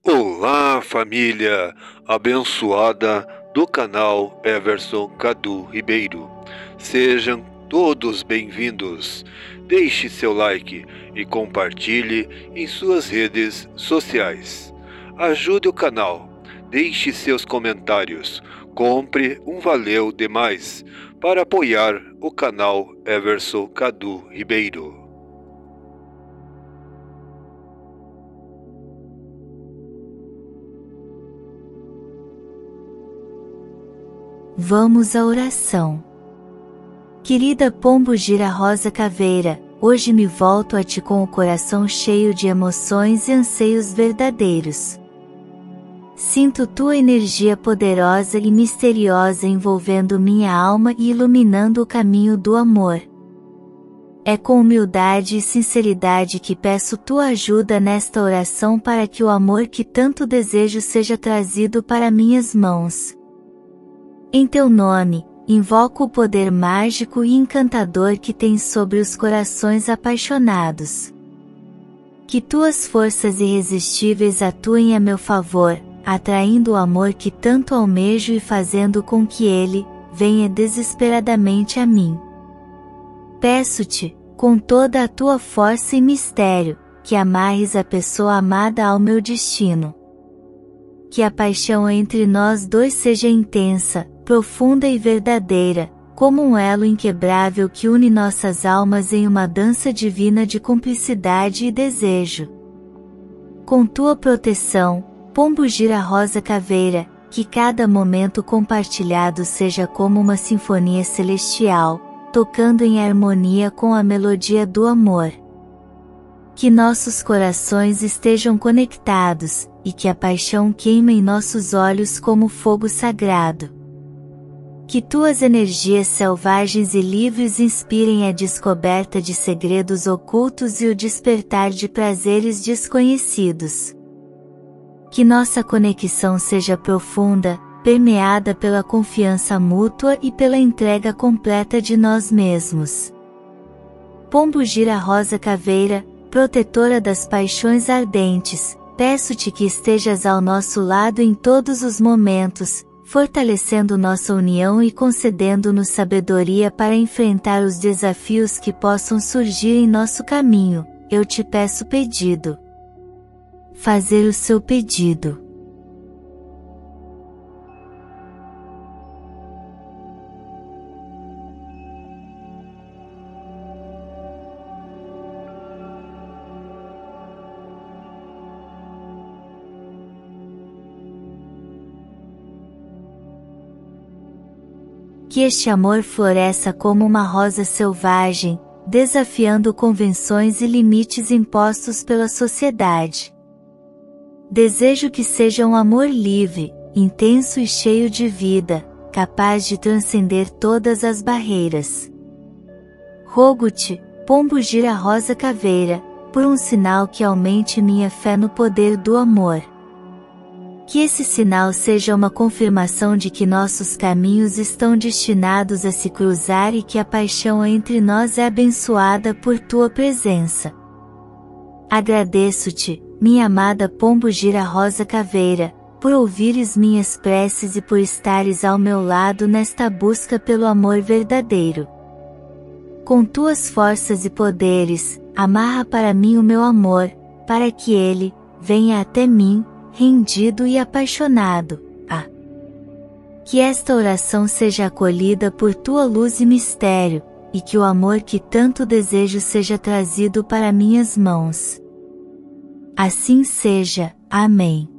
Olá, família abençoada do canal Everson Cadu Ribeiro. Sejam todos bem-vindos. Deixe seu like e compartilhe em suas redes sociais. Ajude o canal, deixe seus comentários, compre um valeu demais para apoiar o canal Everson Cadu Ribeiro. Vamos à oração. Querida Pombogira Rosa Caveira, hoje me volto a ti com o coração cheio de emoções e anseios verdadeiros. Sinto tua energia poderosa e misteriosa envolvendo minha alma e iluminando o caminho do amor. É com humildade e sinceridade que peço tua ajuda nesta oração para que o amor que tanto desejo seja trazido para minhas mãos. Em teu nome, invoco o poder mágico e encantador que tens sobre os corações apaixonados. Que tuas forças irresistíveis atuem a meu favor, atraindo o amor que tanto almejo e fazendo com que ele venha desesperadamente a mim. Peço-te, com toda a tua força e mistério, que amarres a pessoa amada ao meu destino. Que a paixão entre nós dois seja intensa, profunda e verdadeira, como um elo inquebrável que une nossas almas em uma dança divina de cumplicidade e desejo. Com tua proteção, Pombogira Rosa Caveira, que cada momento compartilhado seja como uma sinfonia celestial, tocando em harmonia com a melodia do amor. Que nossos corações estejam conectados, e que a paixão queime em nossos olhos como fogo sagrado. Que tuas energias selvagens e livres inspirem a descoberta de segredos ocultos e o despertar de prazeres desconhecidos. Que nossa conexão seja profunda, permeada pela confiança mútua e pela entrega completa de nós mesmos. Pombogira Rosa Caveira, protetora das paixões ardentes, peço-te que estejas ao nosso lado em todos os momentos, fortalecendo nossa união e concedendo-nos sabedoria para enfrentar os desafios que possam surgir em nosso caminho. Eu te peço pedido. Fazer o seu pedido. Que este amor floresça como uma rosa selvagem, desafiando convenções e limites impostos pela sociedade. Desejo que seja um amor livre, intenso e cheio de vida, capaz de transcender todas as barreiras. Rogo-te, Pombogira Rosa Caveira, por um sinal que aumente minha fé no poder do amor. Que esse sinal seja uma confirmação de que nossos caminhos estão destinados a se cruzar e que a paixão entre nós é abençoada por tua presença. Agradeço-te, minha amada Pombogira Rosa Caveira, por ouvires minhas preces e por estares ao meu lado nesta busca pelo amor verdadeiro. Com tuas forças e poderes, amarra para mim o meu amor, para que ele venha até mim, rendido e apaixonado. Que esta oração seja acolhida por tua luz e mistério, e que o amor que tanto desejo seja trazido para minhas mãos. Assim seja. Amém.